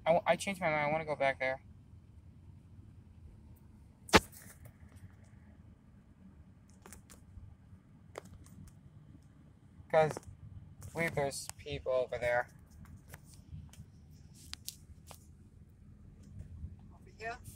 I changed my mind. I want to go back there. Because I believe there's people over there. Over here?